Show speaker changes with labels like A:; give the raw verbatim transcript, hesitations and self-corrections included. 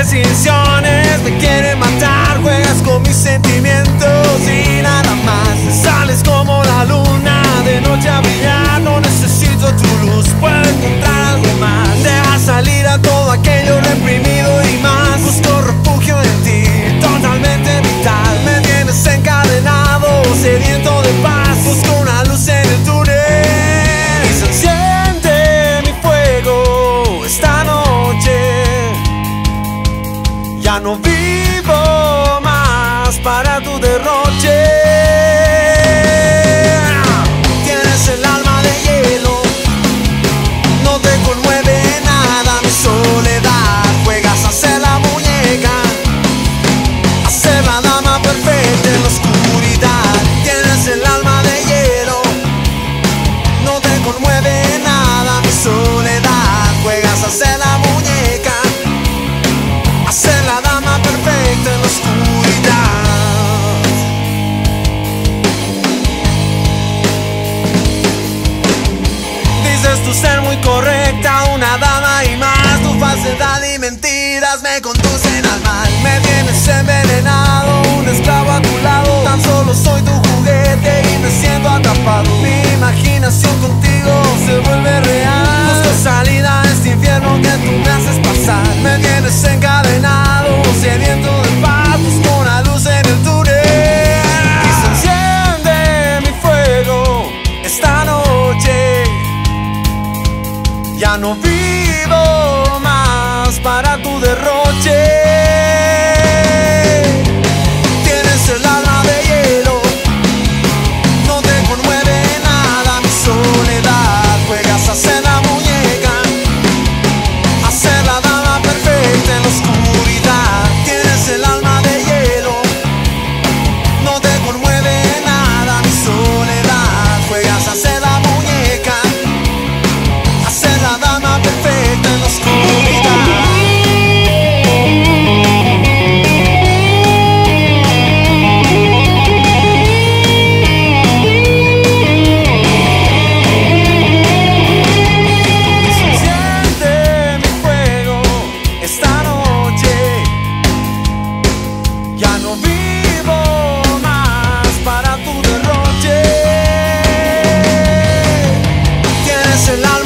A: decisiones me quieren matar. Juegas con mis sentimientos y nada más. Sales como la luna de noche a brillar. No necesito tu luz, puedo encontrar algo más. Deja salir a todo aquello reprimido y más. Busco refugio en ti, totalmente vital. Me tienes encadenado, sediento de paz. Busco una luz en el túnel y se enciende mi fuego esta noche. Ya no vivo más para tu derroche. Tienes el alma de hielo, no te conmueve nada mi soledad. Juegas a ser la muñeca, a ser la dama perfecta en la oscuridad. Tienes el alma de hielo, no te conmueve nada mi soledad. Juegas a ser la muñeca, a ser la dama perfecta en la oscuridad. Dices tú ser muy correcta, una dama y más. Tu falsedad y mentiras me conducen al mal. Me tienes envenenado, un esclavo a tu lado. Tan solo soy tu juguete y me siento atrapado. Mi imaginación contigo se vuelve real. Busco salida a este infierno que tú me haces pasar. Me tienes encadenado, sediento de paz. Busco una luz en el túnel y se enciende mi fuego esta noche. Ya no vivo más para tu derroche. Tienes el alma de hielo, no te conmueve nada mi soledad. Juegas a ser la muñeca, a ser la dama perfecta en la oscuridad. Tienes el alma de hielo, no te conmueve nada mi soledad. Juegas a ser la muñeca, a ser la dama perfecta en la oscuridad. Ya no vivo más para tu derroche. Tienes el alma